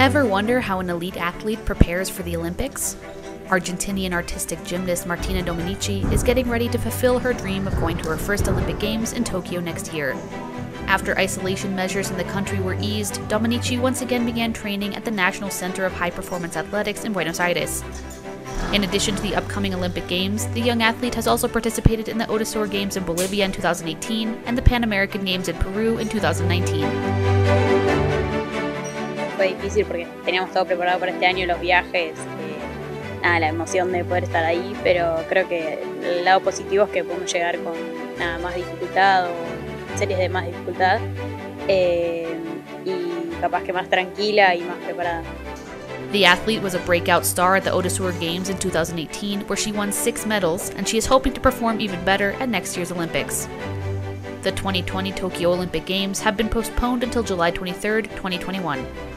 Ever wonder how an elite athlete prepares for the Olympics? Argentinian artistic gymnast Martina Dominici is getting ready to fulfill her dream of going to her first Olympic Games in Tokyo next year. After isolation measures in the country were eased, Dominici once again began training at the National Center of High Performance Athletics in Buenos Aires. In addition to the upcoming Olympic Games, the young athlete has also participated in the Odisor Games in Bolivia in 2018 and the Pan American Games in Peru in 2019. Fue difícil porque teníamos todo preparado para este año, los viajes, la emoción de poder estar ahí, pero creo que el lado positivo es que podemos llegar con más dificultad o series de más dificultad y capaz que más tranquila y más preparada. The athlete was a breakout star at the Odisor Games in 2018, where she won 6 medals, and she is hoping to perform even better at next year's Olympics. The 2020 Tokyo Olympic Games have been postponed until July 23, 2021.